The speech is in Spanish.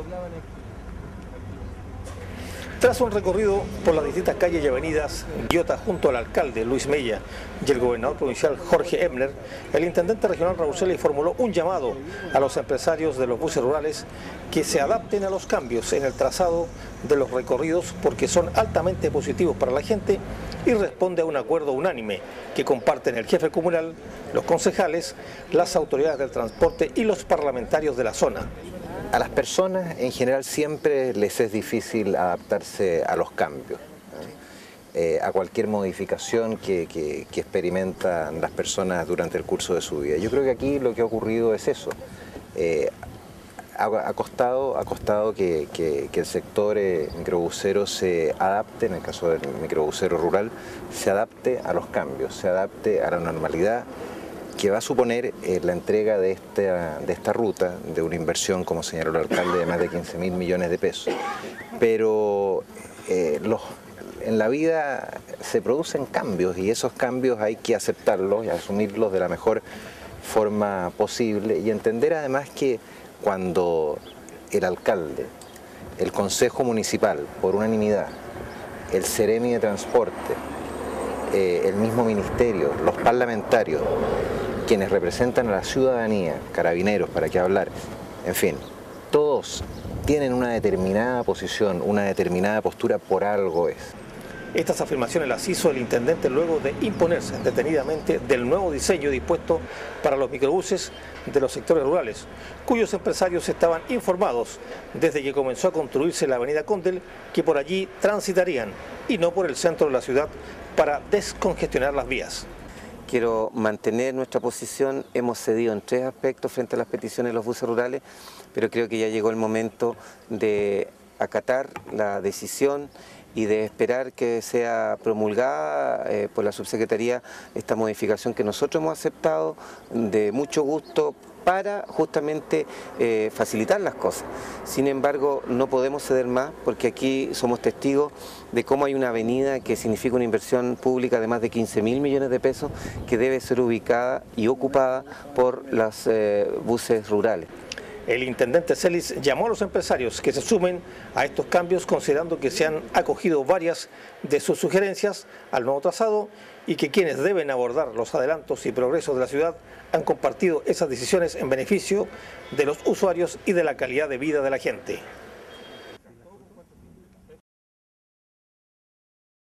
Tras un recorrido por las distintas calles y avenidas Quillota junto al alcalde Luis Mella y el gobernador provincial Jorge Ebner, el intendente regional Raúl Celis formuló un llamado a los empresarios de los buses rurales que se adapten a los cambios en el trazado de los recorridos porque son altamente positivos para la gente y responde a un acuerdo unánime que comparten el jefe comunal, los concejales, las autoridades del transporte y los parlamentarios de la zona. A las personas en general siempre les es difícil adaptarse a los cambios, a cualquier modificación que experimentan las personas durante el curso de su vida. Yo creo que aquí lo que ha ocurrido es eso. Ha costado que el sector microbusero se adapte, en el caso del microbusero rural, se adapte a los cambios, se adapte a la normalidad que va a suponer la entrega de esta ruta, de una inversión, como señaló el alcalde, de más de 15.000 millones de pesos. Pero en la vida se producen cambios y esos cambios hay que aceptarlos y asumirlos de la mejor forma posible y entender además que cuando el alcalde, el Consejo Municipal, por unanimidad, el Ceremi de Transporte, el mismo Ministerio, los parlamentarios, quienes representan a la ciudadanía, carabineros, para qué hablar, en fin, todos tienen una determinada posición, una determinada postura, por algo es. Estas afirmaciones las hizo el intendente luego de imponerse detenidamente del nuevo diseño dispuesto para los microbuses de los sectores rurales, cuyos empresarios estaban informados desde que comenzó a construirse la avenida Condel, que por allí transitarían y no por el centro de la ciudad para descongestionar las vías. Quiero mantener nuestra posición, hemos cedido en 3 aspectos frente a las peticiones de los buses rurales, pero creo que ya llegó el momento de acatar la decisión y de esperar que sea promulgada por la subsecretaría esta modificación que nosotros hemos aceptado de mucho gusto para justamente facilitar las cosas. Sin embargo, no podemos ceder más porque aquí somos testigos de cómo hay una avenida que significa una inversión pública de más de 15.000 millones de pesos que debe ser ubicada y ocupada por los buses rurales. El intendente Celis llamó a los empresarios que se sumen a estos cambios considerando que se han acogido varias de sus sugerencias al nuevo trazado y que quienes deben abordar los adelantos y progresos de la ciudad han compartido esas decisiones en beneficio de los usuarios y de la calidad de vida de la gente.